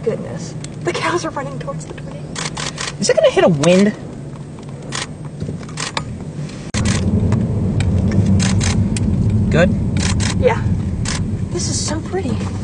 goodness. The cows are running towards the tornado. Is it gonna hit a wind? Good? Yeah. This is so pretty.